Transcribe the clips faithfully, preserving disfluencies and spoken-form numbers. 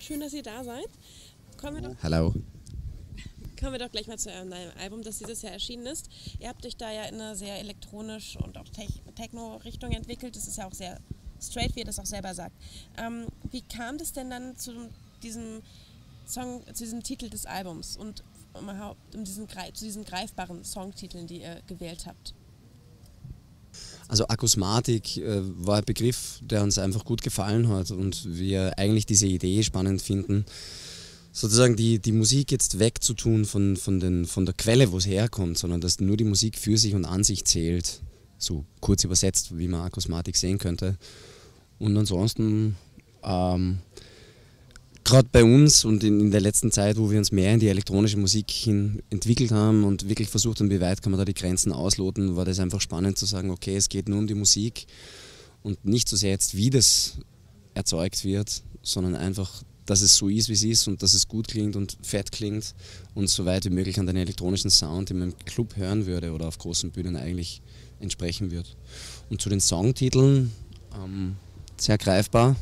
schön, dass ihr da seid. Kommen wir doch, Hallo. kommen wir doch gleich mal zu eurem neuen Album, das dieses Jahr erschienen ist. Ihr habt euch da ja in eine sehr elektronisch und auch Techno-Richtung entwickelt. Das ist ja auch sehr straight, wie ihr das auch selber sagt. Ähm, wie kam das denn dann zu diesem Song, zu diesem Titel des Albums und um, um diesen, zu diesen greifbaren Songtiteln, die ihr gewählt habt? Also Akusmatik äh, war ein Begriff, der uns einfach gut gefallen hat und wir eigentlich diese Idee spannend finden, sozusagen die, die Musik jetzt wegzutun von, von, den, von der Quelle, wo es herkommt, sondern dass nur die Musik für sich und an sich zählt, so kurz übersetzt, wie man Akusmatik sehen könnte. Und ansonsten, ähm, gerade bei uns und in, in der letzten Zeit, wo wir uns mehr in die elektronische Musik hin entwickelt haben und wirklich versucht haben, wie weit kann man da die Grenzen ausloten, war das einfach spannend zu sagen, okay, es geht nur um die Musik und nicht so sehr jetzt, wie das erzeugt wird, sondern einfach, dass es so ist, wie es ist und dass es gut klingt und fett klingt und so weit wie möglich an den elektronischen Sound, den man im Club hören würde oder auf großen Bühnen eigentlich entsprechen wird. Und zu den Songtiteln, ähm, sehr greifbar.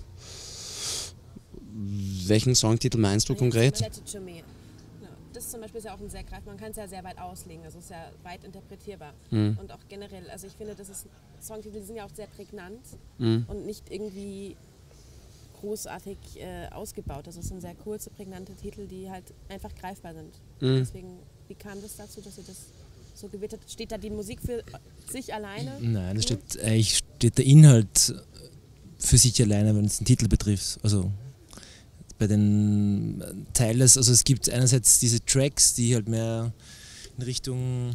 Welchen Songtitel meinst du konkret? Let It To Me. Das zum Beispiel ist ja auch ein sehr greifbar, man kann es ja sehr weit auslegen, also es ist ja weit interpretierbar. Mhm. Und auch generell, also ich finde, das ist, Songtitel sind ja auch sehr prägnant mhm. und nicht irgendwie großartig äh, ausgebaut. Also es sind sehr kurze, prägnante Titel, die halt einfach greifbar sind. Mhm. Deswegen, wie kam das dazu, dass ihr das so gewählt habt? Steht da die Musik für sich alleine? Nein, da steht, eigentlich steht der Inhalt für sich alleine, wenn es den Titel betrifft. Also bei den Teilen, also es gibt einerseits diese Tracks, die halt mehr in Richtung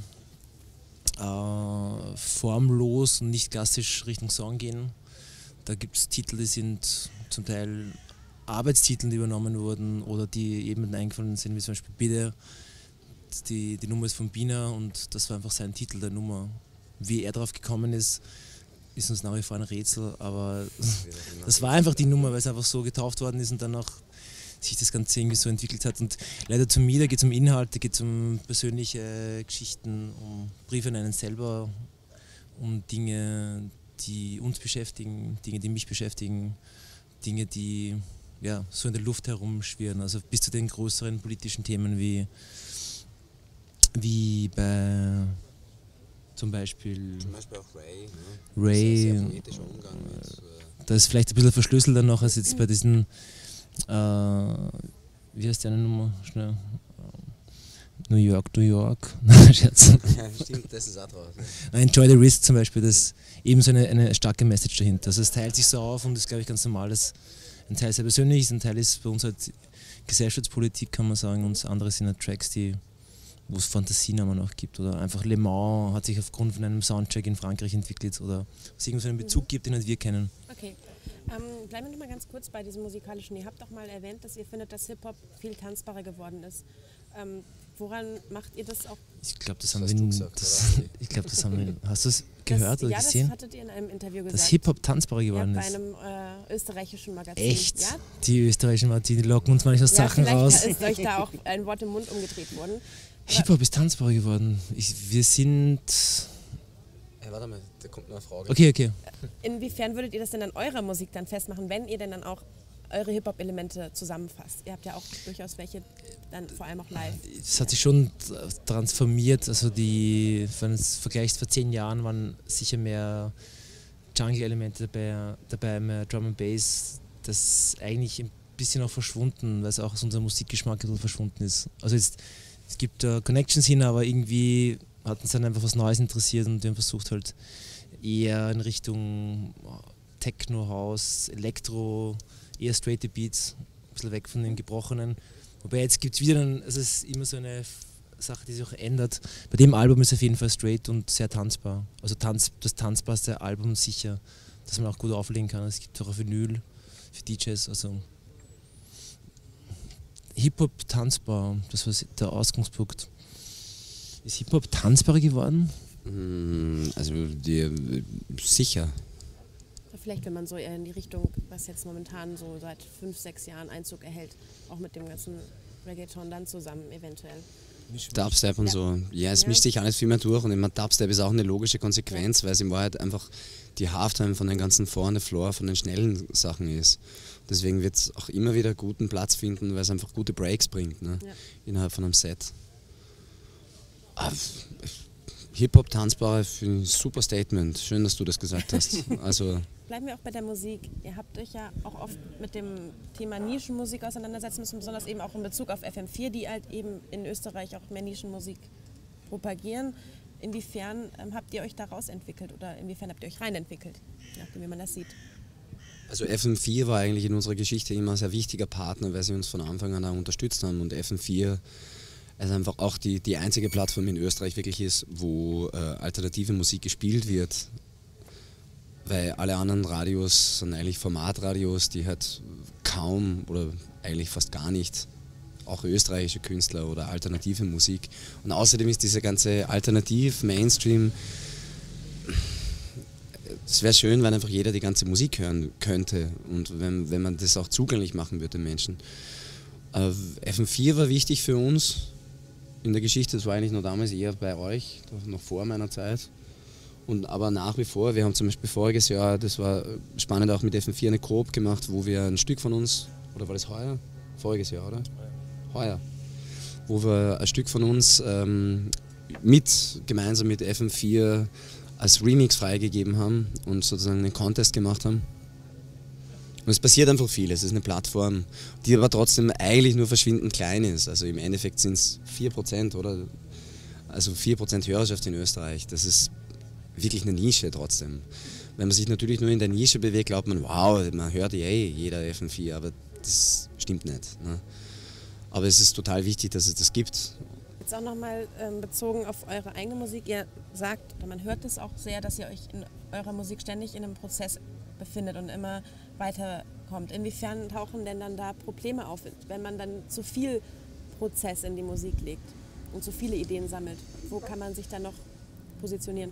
äh, formlos und nicht klassisch Richtung Song gehen. Da gibt es Titel, die sind zum Teil Arbeitstitel, die übernommen wurden oder die eben eingefallen sind, wie zum Beispiel Bitte. Die, die Nummer ist von Bina und das war einfach sein Titel der Nummer. Wie er drauf gekommen ist, ist uns nach wie vor ein Rätsel, aber das war einfach die Nummer, weil es einfach so getauft worden ist und dann auch sich das Ganze irgendwie so entwickelt hat. Und leider zu mir, da geht es um Inhalte, geht es um persönliche Geschichten, um Briefe an einen selber, um Dinge, die uns beschäftigen, Dinge, die mich beschäftigen, Dinge, die ja, so in der Luft herumschwirren. Also bis zu den größeren politischen Themen wie, wie bei zum Beispiel, zum Beispiel auch Ray. Ne? Ray, sehr, sehr poetischer Umgang mit, äh da ist vielleicht ein bisschen verschlüsselter noch als jetzt bei diesen Äh, wie heißt die eine Nummer? Schnell. New York, New York. Scherz. Ja, stimmt, das ist auch drauf. Ja. Enjoy the Risk zum Beispiel, das ist eben so eine, eine starke Message dahinter. Also es teilt sich so auf und das ist, glaube ich, ganz normal, dass ein Teil sehr persönlich ist, ein Teil ist bei uns halt Gesellschaftspolitik, kann man sagen, und andere sind halt Tracks, die, wo es Fantasienamen auch gibt. Oder einfach Le Mans hat sich aufgrund von einem Soundtrack in Frankreich entwickelt oder was irgendwie so einen Bezug gibt, den halt wir kennen. Okay. Ähm, bleiben wir noch mal ganz kurz bei diesem musikalischen. Ihr habt doch mal erwähnt, dass ihr findet, dass Hip-Hop viel tanzbarer geworden ist. Ähm, woran macht ihr das auch? Ich glaube, das, das haben wir. Gesagt, das, ich glaube, das haben wir. Hast du es gehört das, oder ja, gesehen? Ja, das hattet ihr in einem Interview gesagt. Dass Hip-Hop tanzbarer geworden ja, ist. Bei einem äh, österreichischen Magazin. Echt? Ja? Die österreichischen Magazine locken uns manchmal ja, Sachen raus. Vielleicht ist euch da auch ein Wort im Mund umgedreht worden. Hip-Hop ist tanzbarer geworden. Ich, wir sind. Hey, warte mal, da kommt noch eine Frage. Okay, okay. Inwiefern würdet ihr das denn an eurer Musik dann festmachen, wenn ihr denn dann auch eure Hip-Hop-Elemente zusammenfasst? Ihr habt ja auch durchaus welche, dann vor allem auch live. Es hat sich schon transformiert. Also die, wenn du es vergleichst, vor zehn Jahren waren sicher mehr Jungle-Elemente dabei, dabei, mehr Drum and Bass. Das ist eigentlich ein bisschen auch verschwunden, weil es auch aus unserem Musikgeschmack ein bisschen verschwunden ist. Also jetzt, es gibt uh, Connections hin, aber irgendwie hat uns dann einfach was Neues interessiert und wir haben versucht halt eher in Richtung Techno, House, Elektro, eher straighte Beats, ein bisschen weg von den Gebrochenen. Wobei jetzt gibt es wieder, einen, also es ist immer so eine Sache, die sich auch ändert. Bei dem Album ist es auf jeden Fall straight und sehr tanzbar. Also tanz, das tanzbarste Album sicher, das man auch gut auflegen kann. Es gibt auch auf Vinyl für D Js, also Hip-Hop tanzbar, das war der Ausgangspunkt. Ist Hip-Hop tanzbarer geworden? Also die, sicher. Vielleicht, wenn man so eher in die Richtung, was jetzt momentan so seit fünf, sechs Jahren Einzug erhält, auch mit dem ganzen Reggaeton dann zusammen eventuell. Dubstep und so. Ja, es ja. mischt sich alles viel mehr durch und ich meine, Dubstep ist auch eine logische Konsequenz, ja. weil es in Wahrheit einfach die Halftime von den ganzen Four on the Floor, von den schnellen Sachen ist. Deswegen wird es auch immer wieder guten Platz finden, weil es einfach gute Breaks bringt, ne? ja. innerhalb von einem Set. Hip-Hop tanzbare, finde ich ein super Statement. Schön, dass du das gesagt hast. Also bleiben wir auch bei der Musik. Ihr habt euch ja auch oft mit dem Thema Nischenmusik auseinandersetzen müssen, besonders eben auch in Bezug auf F M vier, die halt eben in Österreich auch mehr Nischenmusik propagieren. Inwiefern ähm, habt ihr euch daraus entwickelt oder inwiefern habt ihr euch reinentwickelt, nachdem wie man das sieht? Also F M vier war eigentlich in unserer Geschichte immer ein sehr wichtiger Partner, weil sie uns von Anfang an auch unterstützt haben und F M vier also einfach auch die, die einzige Plattform in Österreich wirklich ist, wo äh, alternative Musik gespielt wird. Weil alle anderen Radios sind eigentlich Formatradios, die halt kaum oder eigentlich fast gar nicht auch österreichische Künstler oder alternative Musik. Und außerdem ist diese ganze Alternativ-Mainstream, es wäre schön, wenn einfach jeder die ganze Musik hören könnte und wenn, wenn man das auch zugänglich machen würde den Menschen. Äh, F M vier war wichtig für uns in der Geschichte, das war eigentlich noch damals eher bei euch, noch vor meiner Zeit. Und aber nach wie vor, wir haben zum Beispiel voriges Jahr, das war spannend, auch mit F M vier eine Coop gemacht, wo wir ein Stück von uns, oder war das heuer? Voriges Jahr, oder? Heuer. Wo wir ein Stück von uns ähm, mit, gemeinsam mit F M vier als Remix freigegeben haben und sozusagen einen Contest gemacht haben. Und es passiert einfach viel, es ist eine Plattform, die aber trotzdem eigentlich nur verschwindend klein ist. Also im Endeffekt sind es vier Prozent, oder? Also vier Prozent Hörerschaft in Österreich, das ist wirklich eine Nische trotzdem. Wenn man sich natürlich nur in der Nische bewegt, glaubt man, wow, man hört ja eh jeder F M vier, aber das stimmt nicht. Ne? Aber es ist total wichtig, dass es das gibt. Jetzt auch nochmal ähm, bezogen auf eure eigene Musik, ihr sagt, oder man hört es auch sehr, dass ihr euch in eurer Musik ständig in einem Prozess befindet und immer weiterkommt. Inwiefern tauchen denn dann da Probleme auf, wenn man dann zu viel Prozess in die Musik legt und zu viele Ideen sammelt? Wo kann man sich dann noch positionieren?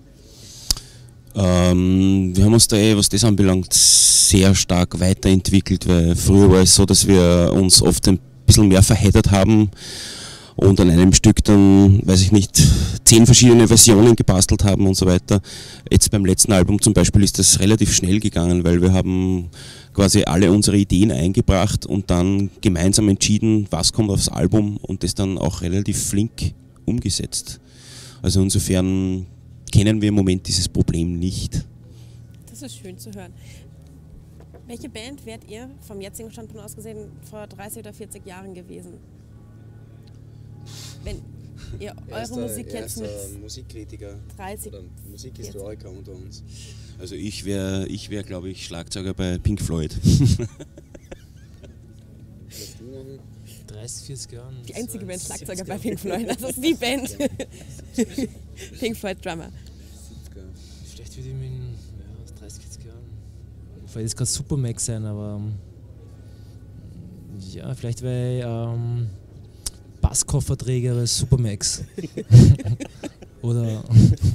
Ähm, wir haben uns da eh, was das anbelangt, sehr stark weiterentwickelt, weil früher war es so, dass wir uns oft ein bisschen mehr verheddert haben und an einem Stück dann, weiß ich nicht, zehn verschiedene Versionen gebastelt haben und so weiter. Jetzt beim letzten Album zum Beispiel ist das relativ schnell gegangen, weil wir haben quasi alle unsere Ideen eingebracht und dann gemeinsam entschieden, was kommt aufs Album und das dann auch relativ flink umgesetzt. Also insofern kennen wir im Moment dieses Problem nicht. Das ist schön zu hören. Welche Band wärt ihr vom jetzigen Standpunkt aus gesehen vor dreißig oder vierzig Jahren gewesen? Wenn ihr eure erster, Musik jetzt mit Musikkritiker dreißig oder Musikhistoriker unter uns. Also ich wäre, ich wär, glaube ich, Schlagzeuger bei Pink Floyd. dreißig, vierzig Jahren. Die einzige Band Schlagzeuger bei Pink Floyd, das ist die Band. Pink Floyd Drummer. Vielleicht würde ich mit ja, dreißig, vierzig Jahren. Vielleicht ist gerade Supermax sein, aber ja, vielleicht wäre ich ähm, Basskofferträger bei Supermax. Oder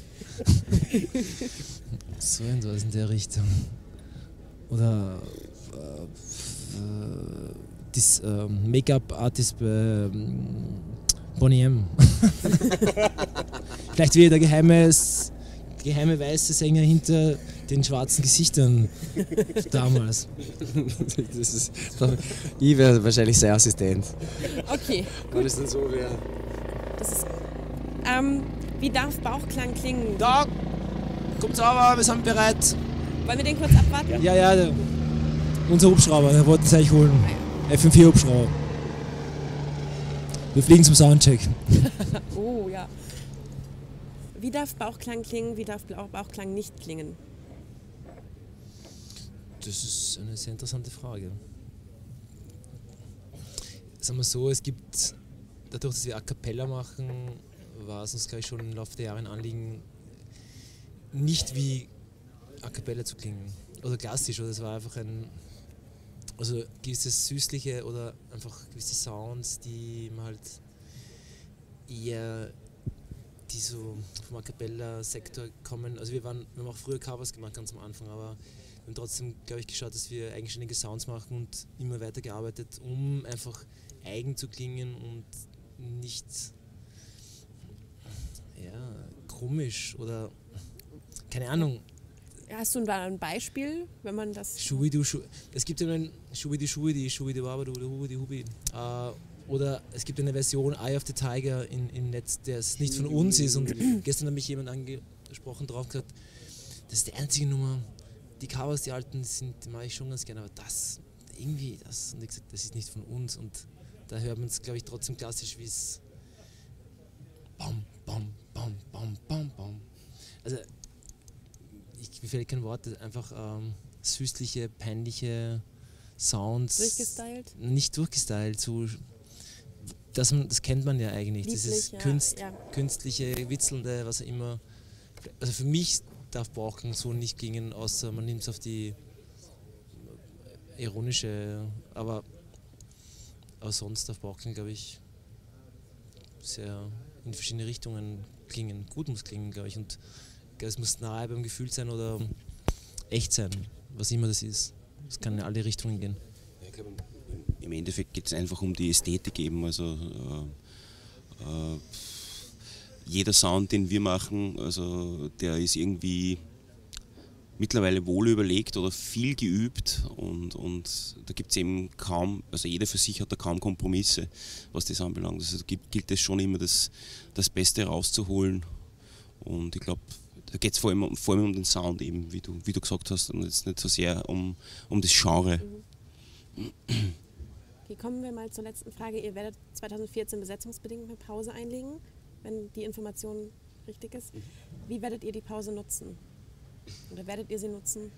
so etwas in der Richtung. Oder äh, äh, das äh, Make-up-Artist bei ähm, Boney M. Vielleicht wäre der geheime, geheime weiße Sänger hinter den schwarzen Gesichtern damals. Das ist, ich wäre wahrscheinlich sein Assistent. Okay. Wenn es dann so wäre. Das ist, ähm, wie darf Bauchklang klingen? Da! Kommt sauber, wir sind bereit. Wollen wir den kurz abwarten? Ja, ja, der, unser Hubschrauber, der wollte es eigentlich holen. F M vier Hubschrauber. Wir fliegen zum Soundcheck. Oh ja. Wie darf Bauchklang klingen, wie darf Bauchklang nicht klingen? Das ist eine sehr interessante Frage. Sagen wir so, es gibt, dadurch, dass wir A Cappella machen, war es uns, glaube ich, schon im Laufe der Jahre ein Anliegen, nicht wie A Cappella zu klingen. Oder klassisch, oder es war einfach ein, also gewisses Süßliche oder einfach gewisse Sounds, die man halt eher, die so vom A Cappella-Sektor kommen. Also wir, waren, wir haben auch früher Covers gemacht, ganz am Anfang, aber wir haben trotzdem, glaube ich, geschaut, dass wir eigenständige Sounds machen und immer weiter gearbeitet, um einfach eigen zu klingen und nicht ja, komisch oder keine Ahnung. Hast du da ein Beispiel, wenn man das... Schubidu, Schu es gibt ja einen Schubidi Schubidi, Schubidi Wabadu, Hubidi Hubi. Äh, oder es gibt eine Version Eye of the Tiger in, in Netz, der es nicht von uns ist. Und gestern hat mich jemand angesprochen drauf gesagt, das ist die einzige Nummer. Die Covers, die alten, sind, die mache ich schon ganz gerne, aber das, irgendwie, das, und ich gesagt, das ist nicht von uns. Und da hört man es, glaube ich, trotzdem klassisch, wie es bam, bam, bam, bam, bam, bam. Also, ich, mir fällt kein Wort, einfach ähm, süßliche, peinliche Sounds. Durchgestylt? Nicht durchgestylt, so, das, das kennt man ja eigentlich, Lieblich, dieses ja, Künst, ja. künstliche, witzelnde, was auch immer. Also für mich darf Bauchgang so nicht gingen, außer man nimmt es auf die ironische, aber, aber sonst darf Bauchgang, glaube ich, sehr in verschiedene Richtungen klingen. Gut muss klingen, glaube ich, und es muss nahe beim Gefühl sein oder echt sein, was immer das ist. Es kann in alle Richtungen gehen. Ja, ich glaube, im Endeffekt geht es einfach um die Ästhetik eben. Also äh, äh, jeder Sound, den wir machen, also der ist irgendwie mittlerweile wohl überlegt oder viel geübt und, und da gibt es eben kaum, also jeder für sich hat da kaum Kompromisse, was das anbelangt. Also da gibt, gilt es schon immer das, das Beste rauszuholen und ich glaube, da geht es vor allem, vor allem um den Sound eben, wie du, wie du gesagt hast, und jetzt nicht so sehr um, um das Genre. Mhm. Okay, kommen wir mal zur letzten Frage. Ihr werdet zweitausendvierzehn besetzungsbedingt eine Pause einlegen, wenn die Information richtig ist. Wie werdet ihr die Pause nutzen? Oder werdet ihr sie nutzen?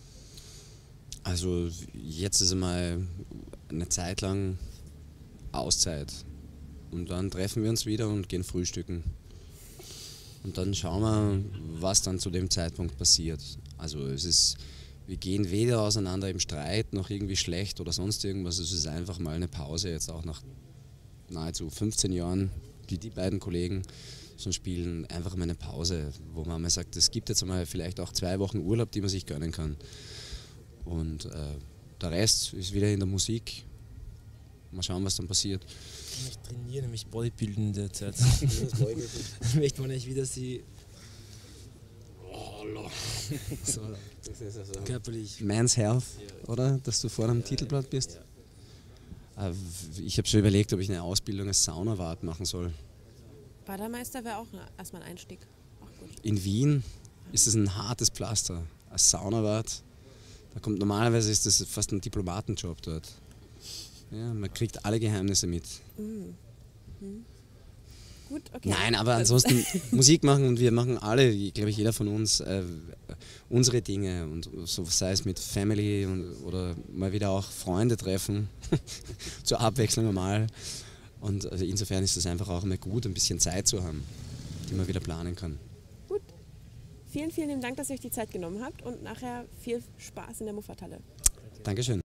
Also jetzt ist einmal eine Zeit lang Auszeit. Und dann treffen wir uns wieder und gehen frühstücken. Und dann schauen wir, was dann zu dem Zeitpunkt passiert. Also es ist, wir gehen weder auseinander im Streit noch irgendwie schlecht oder sonst irgendwas. Es ist einfach mal eine Pause, jetzt auch nach nahezu fünfzehn Jahren, die die beiden Kollegen schon spielen, einfach mal eine Pause, wo man mal sagt, es gibt jetzt einmal vielleicht auch zwei Wochen Urlaub, die man sich gönnen kann. Und äh, der Rest ist wieder in der Musik. Mal schauen, was dann passiert. Ich trainiere nämlich Bodybuilding in der Zeit. Ich möchte mal nicht wieder sie so körperlich. Man's Health, oder? Dass du vor dem Titelblatt bist. Äh, Ich habe schon überlegt, ob ich eine Ausbildung als Saunawart machen soll. Badermeister wäre auch erstmal ein Einstieg. Auch gut. In Wien ist es ein hartes Pflaster. Als Saunawart, da kommt normalerweise ist das fast ein Diplomatenjob dort. Ja, man kriegt alle Geheimnisse mit. Mhm. Mhm. Gut, okay. Nein, aber ansonsten Musik machen und wir machen alle, glaube ich, jeder von uns äh, unsere Dinge und so, sei es mit Family und, oder mal wieder auch Freunde treffen, zur Abwechslung mal. Und also insofern ist es einfach auch immer gut, ein bisschen Zeit zu haben, die man wieder planen kann. Gut. Vielen, vielen lieben Dank, dass ihr euch die Zeit genommen habt und nachher viel Spaß in der Muffathalle. Dankeschön.